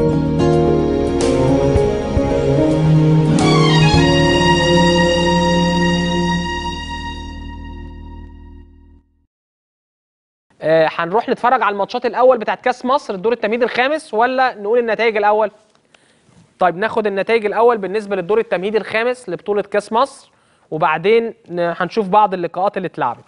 هنروح نتفرج على الماتشات الاول بتاعت كاس مصر الدور التمهيدي الخامس ولا نقول النتائج الاول؟ طيب ناخد النتائج الاول بالنسبه للدور التمهيدي الخامس لبطوله كاس مصر، وبعدين هنشوف بعض اللقاءات اللي اتلعبت.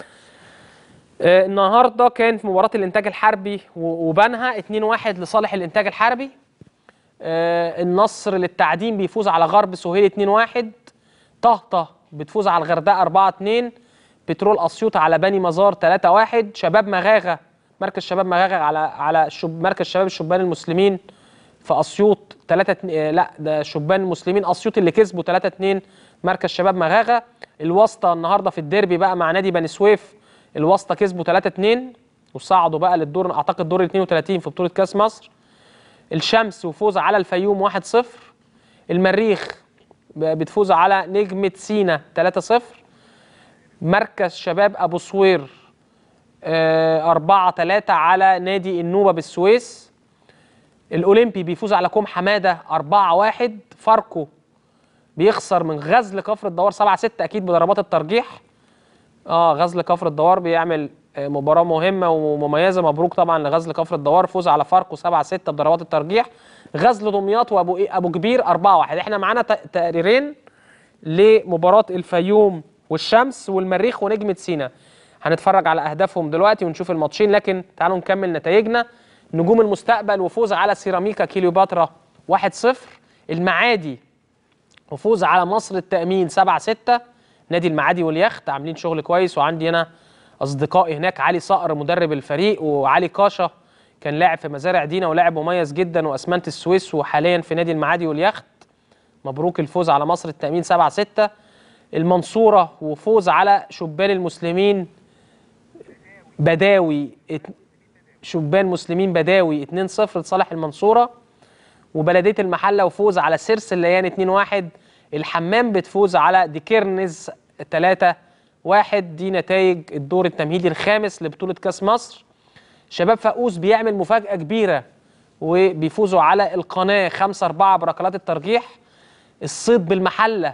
النهارده كان في مباراه الانتاج الحربي وبنها 2-1 لصالح الانتاج الحربي. النصر للتعدين بيفوز على غرب سهيل 2-1. طهطة بتفوز على الغردقه 4-2. بترول اسيوط على بني مزار 3-1. شباب مغاغه، مركز شباب مغاغه على مركز شباب الشبان المسلمين في اسيوط 3 لا ده شبان المسلمين اسيوط اللي كسبوا 3-2 مركز شباب مغاغه. الواسطه النهارده في الديربي بقى مع نادي بني سويف، الواسطه كسبوا 3-2 وصعدوا بقى للدور اعتقد دور 32 في بطوله كاس مصر. الشمس وفوز على الفيوم 1-0. المريخ بتفوز على نجمه سينا 3-0. مركز شباب ابو صوير 4-3 على نادي النوبه بالسويس. الاولمبي بيفوز على كوم حماده 4-1. فاركو بيخسر من غزل كفر الدوار 7-6 اكيد بضربات الترجيح. غزل كفر الدوار بيعمل مباراه مهمه ومميزه، مبروك طبعا لغزل كفر الدوار، فوز على فاركو 7-6 بضربات الترجيح. غزل دمياط وابو كبير 4-1. احنا معانا تقريرين لمباراه الفيوم والشمس والمريخ ونجمه سينا، هنتفرج على اهدافهم دلوقتي ونشوف الماتشين، لكن تعالوا نكمل نتائجنا. نجوم المستقبل وفوز على سيراميكا كيليوباترا 1-0. المعادي وفوز على مصر التأمين 7-6. نادي المعادي واليخت عاملين شغل كويس، وعندي هنا اصدقائي هناك، علي صقر مدرب الفريق، وعلي كاشا كان لاعب في مزارع دينا ولاعب مميز جدا واسمنت السويس وحاليا في نادي المعادي واليخت. مبروك الفوز على مصر التأمين 7-6. المنصورة وفوز على شبان المسلمين بداوي، شبان مسلمين بداوي 2-0 لصالح المنصورة. وبلدية المحلة وفوز على سيرس الليان 2-1. الحمام بتفوز على ديكيرنز 3-1. دي نتائج الدور التمهيدي الخامس لبطولة كاس مصر. شباب فاقوس بيعمل مفاجأة كبيرة وبيفوزوا على القناة 5-4 بركلات الترجيح. الصيد بالمحلة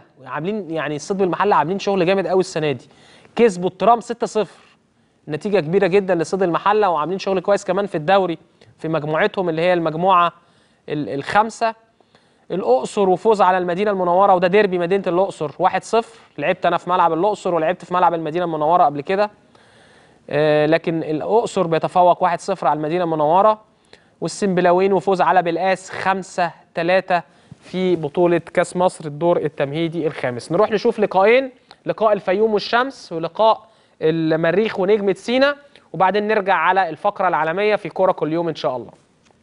عاملين شغل جامد قوي السنة دي، كسبوا الترام 6-0، نتيجة كبيرة جدا لصيد المحلة، وعاملين شغل كويس كمان في الدوري في مجموعتهم اللي هي المجموعة الخامسة. الأقصر وفوز على المدينة المنورة، وده ديربي مدينة الأقصر 1-0. لعبت أنا في ملعب الأقصر ولعبت في ملعب المدينة المنورة قبل كده، لكن الأقصر بيتفوق 1-0 على المدينة المنورة. والسنبلاوين وفوز على بالقاس 5-3 في بطولة كاس مصر الدور التمهيدي الخامس. نروح نشوف لقاءين، لقاء الفيوم والشمس ولقاء المريخ ونجمة سينا، وبعدين نرجع على الفقرة العالمية في كورة كل يوم إن شاء الله.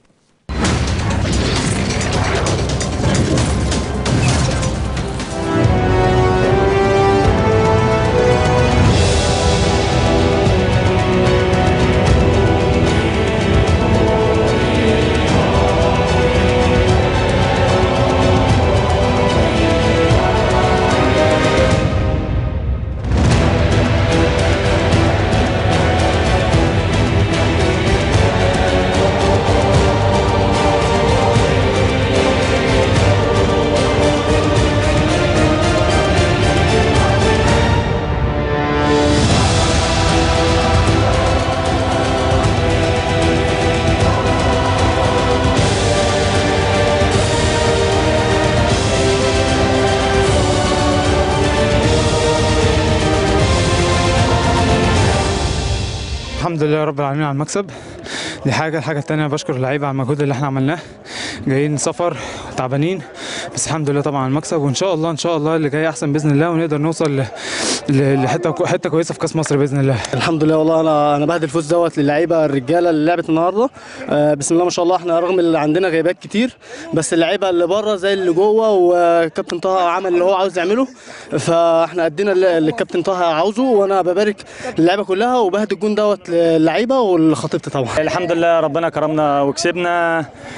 الحمد لله رب العالمين على المكسب. دي الحاجه الثانيه بشكر اللعيبه على المجهود اللي احنا عملناه، جايين سفر تعبانين، بس الحمد لله طبعا على المكسب، وان شاء الله اللي جاي احسن باذن الله، ونقدر نوصل لحته كويسه في كاس مصر باذن الله. الحمد لله والله انا بهدي الفوز دوت للعيبه الرجاله اللي لعبت النهارده. بسم الله ما شاء الله، احنا رغم اللي عندنا غيابات كتير، بس اللعيبه اللي بره زي اللي جوه، وكابتن طه عمل اللي هو عاوز يعمله، فاحنا ادينا اللي الكابتن طه عاوزه، وانا ببارك اللعيبه كلها وبهدي الجون دوت للعيبه ولخطيبتي طبعا. الحمد لله ربنا كرمنا وكسبنا.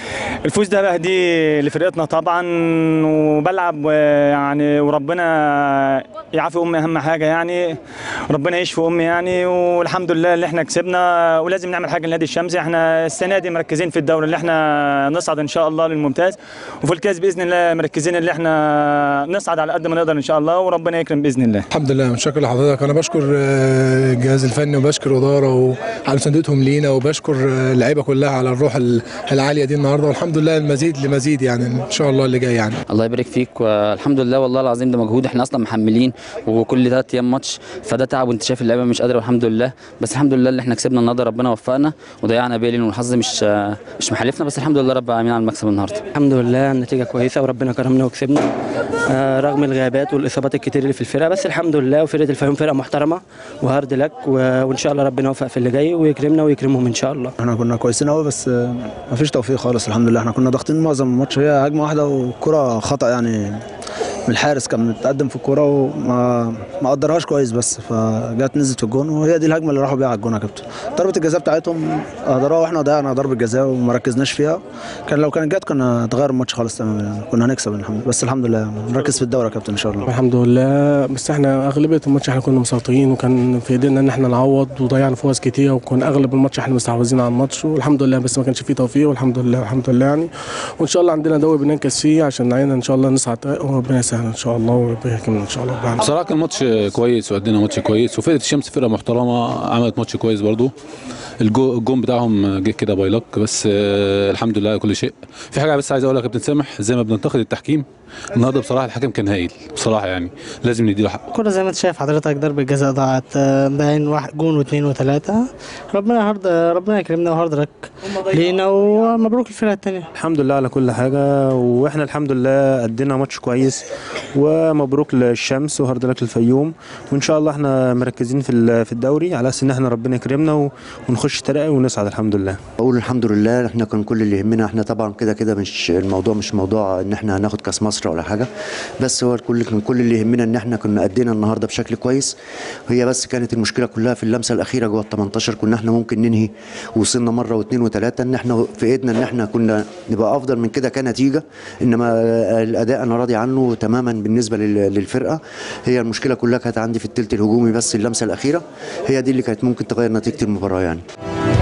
الفوز ده بقى دي لفرقتنا طبعا، وبلعب يعني وربنا يعافي امي اهم حاجه يعني، ربنا يشفي امي يعني، والحمد لله اللي احنا كسبنا، ولازم نعمل حاجه لنادي الشمس. احنا السنه دي مركزين في الدوري اللي احنا نصعد ان شاء الله للممتاز، وفي الكاس باذن الله مركزين اللي احنا نصعد على قد ما نقدر ان شاء الله، وربنا يكرم باذن الله. الحمد لله، متشكر لحضرتك. انا بشكر الجهاز الفني وبشكر الاداره وعلى مساندتهم لينا، وبشكر اللعيبه كلها على الروح العاليه دي النهارده، والحمد لله المزيد لمزيد يعني ان شاء الله اللي جاي يعني. الله يبارك فيك، والحمد لله والله العظيم ده مجهود، احنا اصلا محملين وكل 3 ايام ماتش، فده تعب وانت شايف اللعيبه مش قادره، والحمد لله. بس الحمد لله اللي احنا كسبنا النهارده، ربنا وفقنا وضيعنا بالين، والحظ مش محالفنا، بس الحمد لله رب العالمين على المكسب النهارده. الحمد لله النتيجه كويسه وربنا كرمنا وكسبنا رغم الغيابات والاصابات الكتير اللي في الفرقه، بس الحمد لله. وفرقه الفيوم فرقه محترمه وهارد لك، وان شاء الله ربنا يوفق في اللي جاي ويكرمنا ويكرمهم ان شاء الله. احنا كنا كويسين قوي بس ما فيش توفيق خالص. الحمد لله احنا كنا ضاغطين معظم الماتش، هي هجمه واحده والكره خطا يعني من الحارس، كان متقدم في الكوره وما قدرهاش كويس، بس فجت نزلت في الجون، وهي دي الهجمه اللي راحوا بيها على الجون يا كابتن. ضربه الجزاء بتاعتهم اهدروها واحنا ضيعنا ضربه جزاء وما ركزناش فيها، كان لو كانت جت كنا هتغير الماتش خالص تماما يعني، كنا هنكسب الحمد لله. بس الحمد لله نركز في الدوري يا كابتن ان شاء الله. الحمد لله، بس احنا اغلبيه الماتش احنا كنا مسيطرين، وكان في ايدينا ان احنا نعوض، وضيعنا فرص كتير، وكنا اغلب الماتش احنا مستحوذين على الماتش والحمد لله، بس ما كانش فيه توفيق، والحمد لله الحمد لله يعني. وان شاء الله عندنا دوري بننكس فيه عشان نعينا ان شاء الله نصعد، وربنا يسهل ان شاء الله وربنا يكرمنا ان شاء الله. بصراحه كان ماتش كويس وادينا ماتش كويس، وفرقه الشمس فرقه محترمه عملت ماتش كويس برضو. الجون بتاعهم جه كده باي لك، بس الحمد لله كل شيء. في حاجه بس عايز اقولها يا كابتن سامح، زي ما بننتقد التحكيم النهارده بصراحه الحكم كان هايل بصراحه يعني، لازم نديله حقه. الكوره زي ما انت شايف حضرتك ضربه جزاء ضاعت باين واحد جون واثنين وثلاثه، ربنا يكرمنا وهارد لك لينا، ومبروك الفرقه الثانيه. الحمد لله على كل حاجه، واحنا الحمد لله ادينا ماتش كويس، ومبروك للشمس وهارد لك للفيوم، وان شاء الله احنا مركزين في الدوري على اساس ان احنا ربنا يكرمنا ونخش ترقي ونصعد الحمد لله. اقول الحمد لله، احنا كان كل اللي يهمنا، احنا طبعا كده مش موضوع ان احنا هناخد كاس مصر ولا حاجه، بس هو كل اللي يهمنا ان احنا كنا ادينا النهارده بشكل كويس. هي بس كانت المشكله كلها في اللمسه الاخيره جوه ال18، كنا احنا ممكن ننهي، وصلنا مره واثنين وثلاثه ان احنا في ايدنا ان احنا كنا نبقى افضل من كده كنتيجه، انما الاداء انا راضي عنه تماما بالنسبه للفرقه. هي المشكله كلها كانت عندي في الثلث الهجومي، بس اللمسه الاخيره هي دي اللي كانت ممكن تغير نتيجه المباراه يعني.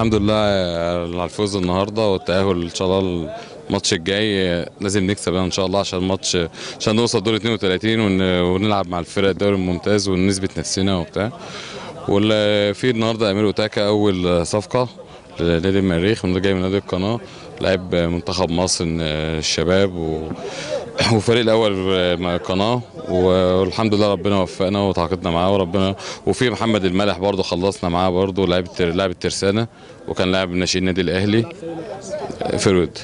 الحمد لله على الفوز النهارده والتأهل ان شاء الله. الماتش الجاي لازم نكسب ان شاء الله عشان نوصل دور 32 ونلعب مع الفرق الدوري الممتاز ونثبت نفسنا وبتاع. واللي في النهارده امير اوتاكا اول صفقه لنادي المريخ جاي من نادي القناه، لاعب منتخب مصر الشباب وفريق الاول مع القناه، والحمد لله ربنا وفقنا وتعاقدنا معاه وفي محمد المالح برضه خلصنا معاه برضه لاعب الترسانه وكان لاعب ناشئين النادي الاهلي فرود.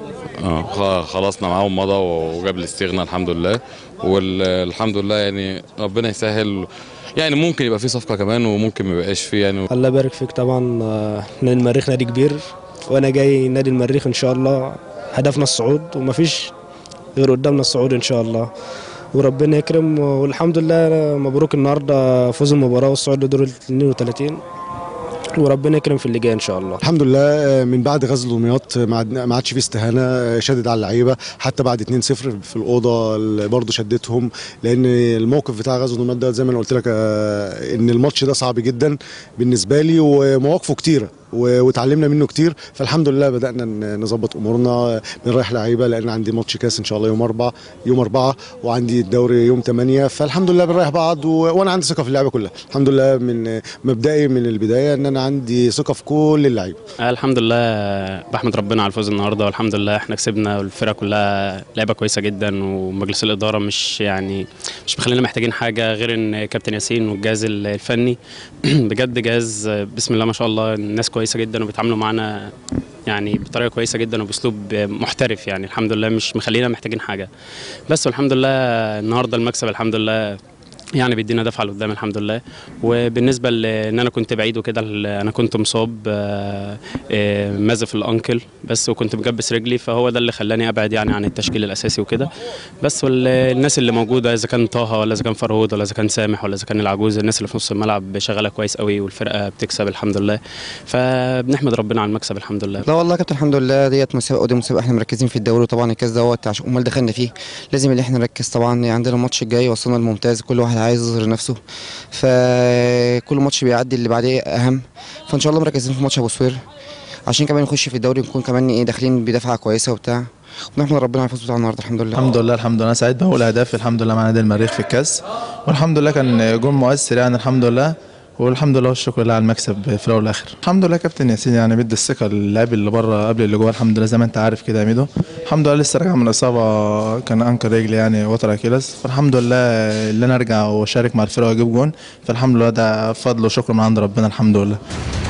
خلصنا معاه ومضى وجاب الاستغنى الحمد لله. والحمد لله يعني ربنا يسهل، يعني ممكن يبقى في صفقه كمان وممكن ما يبقاش في يعني. الله يبارك فيك. طبعا نادي المريخ نادي كبير وانا جاي نادي المريخ ان شاء الله هدفنا الصعود ومفيش غير قدامنا الصعود ان شاء الله وربنا يكرم. والحمد لله مبروك النهارده فوز المباراه والصعود لدور 32 وربنا يكرم في اللي جاي ان شاء الله. الحمد لله من بعد غزل دمياط ما عادش فيه استهانه، شدد على اللعيبه حتى بعد 2-0 في الاوضه برضه شدتهم، لان الموقف بتاع غزل دمياط ده زي ما انا قلت لك ان الماتش ده صعب جدا بالنسبه لي ومواقفه كتيره وتعلمنا منه كتير. فالحمد لله بدأنا نظبط امورنا، بنريح لعيبه لان عندي ماتش كاس ان شاء الله يوم 4 وعندي الدوري يوم 8. فالحمد لله بنريح بعض وانا عندي ثقه في اللعيبه كلها. الحمد لله من مبدئي من البدايه ان انا عندي ثقه في كل اللعيبه. الحمد لله بحمد ربنا على الفوز النهارده، والحمد لله احنا كسبنا والفرقه كلها لعيبه كويسه جدا، ومجلس الاداره مش مخلينا محتاجين حاجه غير ان كابتن ياسين والجهاز الفني بجد جهاز بسم الله ما شاء الله، الناس كويسه جدا وبيتعاملوا معانا يعني بطريقه كويسه جدا وباسلوب محترف، يعني الحمد لله مش مخلينا محتاجين حاجه بس. والحمد لله النهارده المكسب الحمد لله يعني بيدينا دفعه لقدام الحمد لله. وبالنسبه لان انا كنت بعيد وكده، انا كنت مصاب مازف الانكل بس وكنت مجبس رجلي، فهو ده اللي خلاني ابعد يعني عن التشكيل الاساسي وكده بس. والناس اللي موجوده اذا كان طه ولا اذا كان فرهود ولا اذا كان سامح ولا اذا كان العجوز، الناس اللي في نص الملعب شغاله كويس قوي والفرقه بتكسب الحمد لله، فبنحمد ربنا على المكسب الحمد لله. لا والله يا كابتن الحمد لله ديت مسابقه ودي مسابقه احنا مركزين في الدوري، وطبعا الكاس دوت عشان امال دخلنا فيه لازم اللي احنا نركز. طبعا عندنا الماتش الجاي وصلنا الممتاز، كل واحد عايز يظهر نفسه، فكل ماتش بيعدي اللي بعديه اهم، فان شاء الله مركزين في ماتش ابو سوير عشان كمان نخش في الدوري نكون كمان داخلين بدفعه كويسه وبتاع، ونحمد ربنا على الفوز بتاع النهارده الحمد لله. الحمد لله انا سعيد بقول اهداف الحمد لله مع نادي المريخ في الكاس، والحمد لله كان جون مؤثر يعني الحمد لله، والحمد لله والشكر لله على المكسب في الاول والاخر. الحمد لله كابتن ياسين يعني بيدي الثقه للاعب اللي بره قبل اللي جوه الحمد لله، زي ما انت عارف كده يا ميدو. الحمد لله لسه راجع من اصابه كان انكر رجلي يعني وتر اكيلس، فالحمد لله اللي انا ارجع واشارك مع الفرقه واجيب جون، فالحمد لله ده فضل وشكر من عند ربنا الحمد لله.